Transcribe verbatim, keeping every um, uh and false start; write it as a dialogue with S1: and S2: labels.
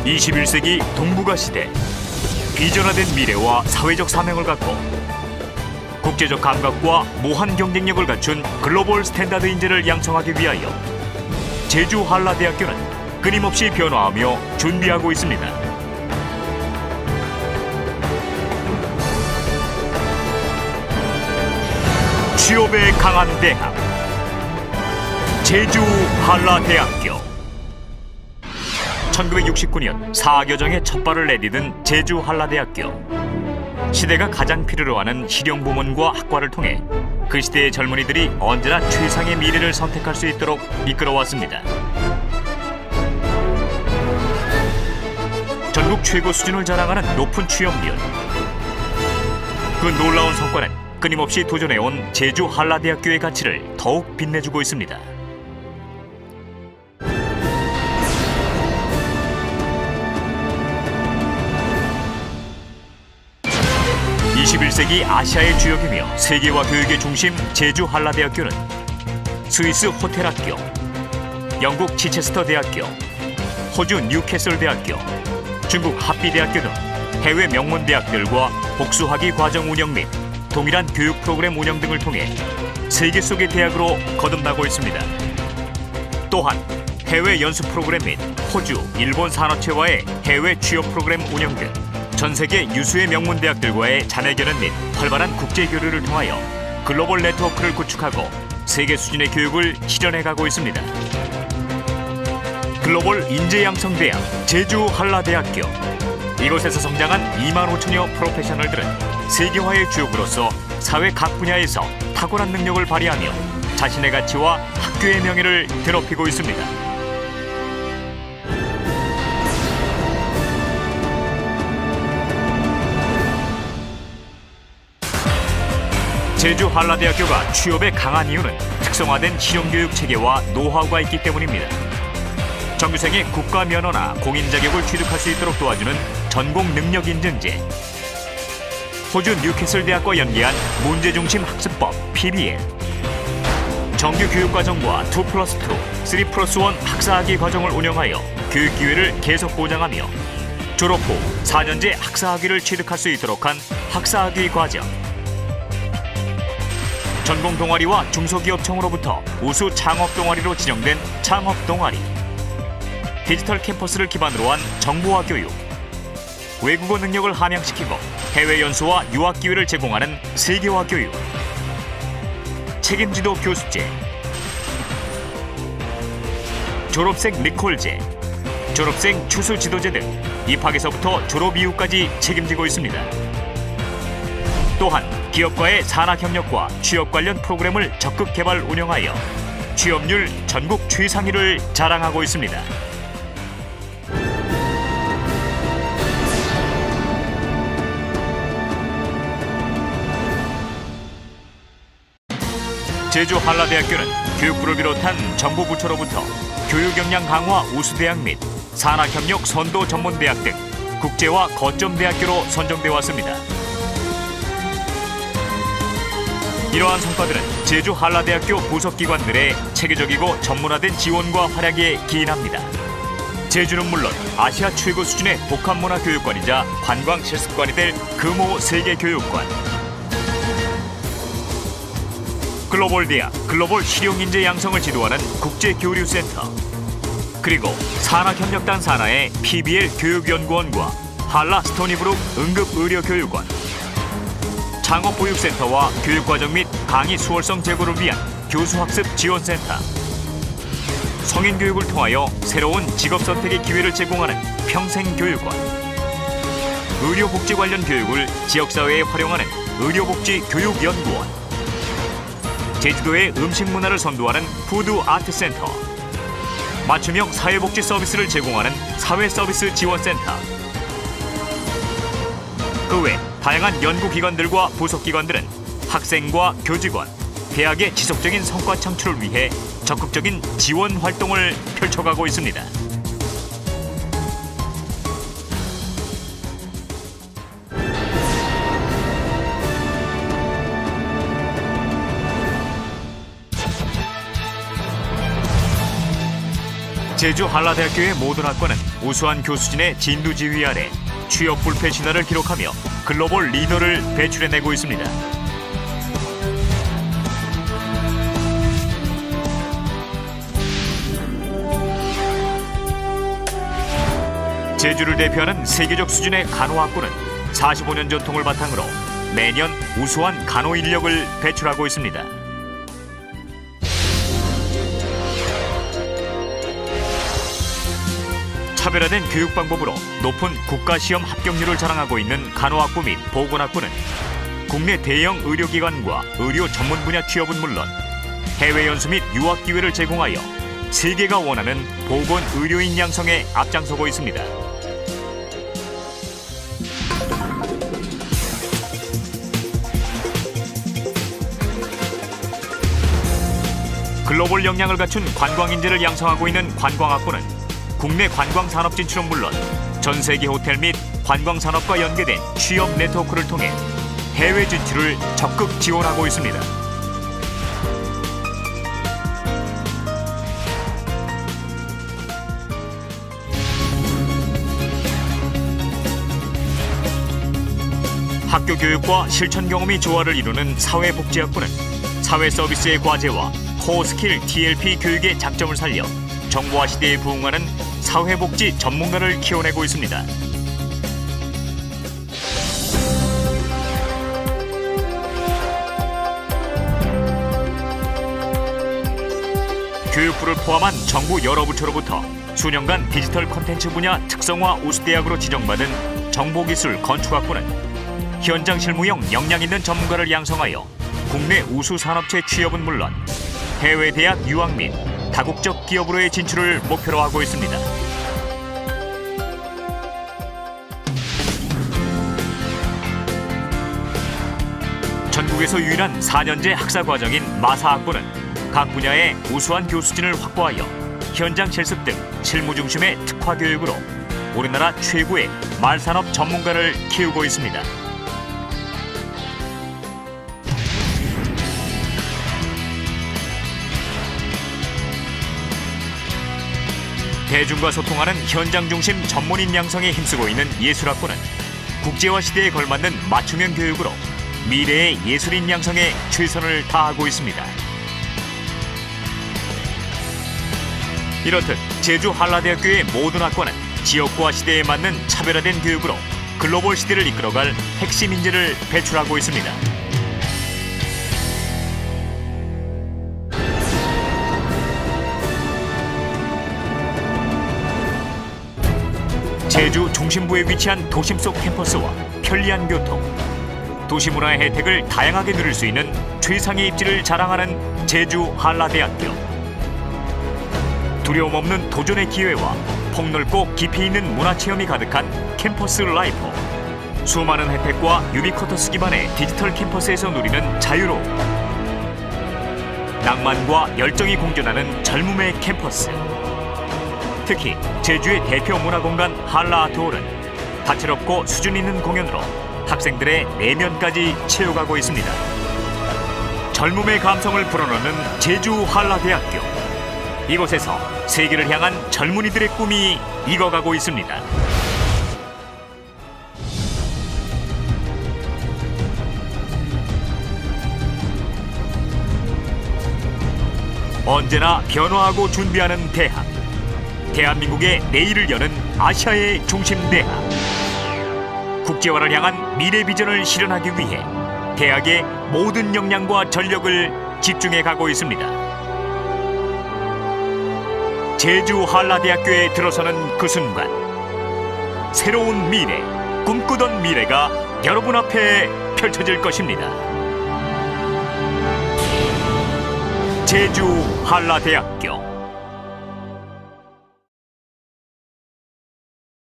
S1: 이십일 세기 동북아 시대, 비전화된 미래와 사회적 사명을 갖고 국제적 감각과 무한 경쟁력을 갖춘 글로벌 스탠다드 인재를 양성하기 위하여 제주 한라대학교는 끊임없이 변화하며 준비하고 있습니다. 취업에 강한 대학, 제주 한라대학교. 천구백육십구 년 사학여정에 첫 발을 내디딘 제주 한라대학교. 시대가 가장 필요로 하는 실용부문과 학과를 통해 그 시대의 젊은이들이 언제나 최상의 미래를 선택할 수 있도록 이끌어왔습니다. 전국 최고 수준을 자랑하는 높은 취업률. 그 놀라운 성과는 끊임없이 도전해온 제주 한라대학교의 가치를 더욱 빛내주고 있습니다. 이십일 세기 아시아의 주역이며 세계화 교육의 중심 제주 한라대학교는 스위스 호텔학교, 영국 치체스터 대학교, 호주 뉴캐슬 대학교, 중국 합비대학교 등 해외 명문 대학들과 복수학위 과정 운영 및 동일한 교육 프로그램 운영 등을 통해 세계 속의 대학으로 거듭나고 있습니다. 또한 해외 연수 프로그램 및 호주, 일본 산업체와의 해외 취업 프로그램 운영 등 전 세계 유수의 명문 대학들과의 자매 결연 및 활발한 국제 교류를 통하여 글로벌 네트워크를 구축하고 세계 수준의 교육을 실현해가고 있습니다. 글로벌 인재 양성 대학 제주 한라대학교. 이곳에서 성장한 이만 오천여 프로페셔널들은 세계화의 주역으로서 사회 각 분야에서 탁월한 능력을 발휘하며 자신의 가치와 학교의 명예를 드높이고 있습니다. 제주 한라대학교가 취업에 강한 이유는 특성화된 실용교육 체계와 노하우가 있기 때문입니다. 정규생의 국가 면허나 공인 자격을 취득할 수 있도록 도와주는 전공 능력 인증제, 호주 뉴캐슬 대학과 연계한 문제중심 학습법 피비엘, 정규 교육과정과 투 플러스 투, 쓰리 플러스 원 학사학위 과정을 운영하여 교육 기회를 계속 보장하며 졸업 후 사 년제 학사학위를 취득할 수 있도록 한 학사학위 과정, 전공 동아리와 중소기업청으로부터 우수 창업 동아리로 지정된 창업 동아리, 디지털 캠퍼스를 기반으로 한 정보화 교육, 외국어 능력을 함양시키고 해외 연수와 유학 기회를 제공하는 세계화 교육, 책임지도 교수제, 졸업생 리콜제, 졸업생 추수 지도제 등 입학에서부터 졸업 이후까지 책임지고 있습니다. 또한 기업과의 산학협력과 취업 관련 프로그램을 적극 개발 운영하여 취업률 전국 최상위를 자랑하고 있습니다. 제주 한라대학교는 교육부를 비롯한 정부 부처로부터 교육 역량 강화 우수대학 및 산학협력 선도 전문대학 등 국제화 거점 대학교로 선정돼 왔습니다. 이러한 성과들은 제주 한라대학교 부속기관들의 체계적이고 전문화된 지원과 활약에 기인합니다. 제주는 물론 아시아 최고 수준의 복합문화교육관이자 관광실습관이 될 금호 세계교육관, 글로벌 대학, 글로벌 실용인재 양성을 지도하는 국제교류센터, 그리고 산학협력단 산하의 피비엘 교육연구원과 한라 스토니브룩 응급의료교육원, 창업보육센터와 교육과정 및 강의 수월성 제고를 위한 교수학습 지원센터, 성인교육을 통하여 새로운 직업선택의 기회를 제공하는 평생교육원, 의료복지 관련 교육을 지역사회에 활용하는 의료복지교육연구원, 제주도의 음식 문화를 선도하는 푸드아트센터, 맞춤형 사회복지 서비스를 제공하는 사회서비스 지원센터, 그 외 다양한 연구기관들과 부속기관들은 학생과 교직원, 대학의 지속적인 성과 창출을 위해 적극적인 지원 활동을 펼쳐가고 있습니다. 제주 한라대학교의 모든 학과는 우수한 교수진의 진두지휘 아래 취업 불패 신화를 기록하며 글로벌 리더를 배출해내고 있습니다. 제주를 대표하는 세계적 수준의 간호학부는 사십오 년 전통을 바탕으로 매년 우수한 간호 인력을 배출하고 있습니다. 차별화된 교육 방법으로 높은 국가시험 합격률을 자랑하고 있는 간호학부 및 보건학부는 국내 대형 의료기관과 의료 전문 분야 취업은 물론 해외 연수 및 유학 기회를 제공하여 세계가 원하는 보건 의료인 양성에 앞장서고 있습니다. 글로벌 역량을 갖춘 관광 인재를 양성하고 있는 관광학부는 국내 관광 산업 진출은 물론 전 세계 호텔 및 관광 산업과 연계된 취업 네트워크를 통해 해외 진출을 적극 지원하고 있습니다. 학교 교육과 실천 경험이 조화를 이루는 사회복지학부는 사회 서비스의 과제와 코어 스킬 티엘피 교육의 장점을 살려 정보화 시대에 부응하는 사회복지 전문가를 키워내고 있습니다. 교육부를 포함한 정부 여러 부처로부터 수년간 디지털 콘텐츠 분야 특성화 우수대학으로 지정받은 정보기술 건축학부는 현장 실무용 역량 있는 전문가를 양성하여 국내 우수 산업체 취업은 물론 해외 대학 유학 및 다국적 기업으로의 진출을 목표로 하고 있습니다. 전국에서 유일한 사 년제 학사 과정인 마사학부는 각 분야의 우수한 교수진을 확보하여 현장 실습 등 실무 중심의 특화 교육으로 우리나라 최고의 말산업 전문가를 키우고 있습니다. 대중과 소통하는 현장 중심 전문인 양성에 힘쓰고 있는 예술학부는 국제화 시대에 걸맞는 맞춤형 교육으로 미래의 예술인 양성에 최선을 다하고 있습니다. 이렇듯 제주 한라대학교의 모든 학과는 지역과 시대에 맞는 차별화된 교육으로 글로벌 시대를 이끌어갈 핵심 인재를 배출하고 있습니다. 제주 중심부에 위치한 도심 속 캠퍼스와 편리한 교통, 도시 문화의 혜택을 다양하게 누릴 수 있는 최상의 입지를 자랑하는 제주 한라대학교. 두려움 없는 도전의 기회와 폭넓고 깊이 있는 문화체험이 가득한 캠퍼스 라이프. 수많은 혜택과 유비쿼터스 기반의 디지털 캠퍼스에서 누리는 자유로움. 낭만과 열정이 공존하는 젊음의 캠퍼스. 특히 제주의 대표 문화공간 한라아트홀은 다채롭고 수준 있는 공연으로 학생들의 내면까지 채워가고 있습니다. 젊음의 감성을 불어넣는 제주 한라대학교. 이곳에서 세계를 향한 젊은이들의 꿈이 익어가고 있습니다. 언제나 변화하고 준비하는 대학. 대한민국의 내일을 여는 아시아의 중심대학. 국제화를 향한 미래 비전을 실현하기 위해 대학의 모든 역량과 전력을 집중해 가고 있습니다. 제주 한라대학교에 들어서는 그 순간 새로운 미래, 꿈꾸던 미래가 여러분 앞에 펼쳐질 것입니다. 제주 한라대학교.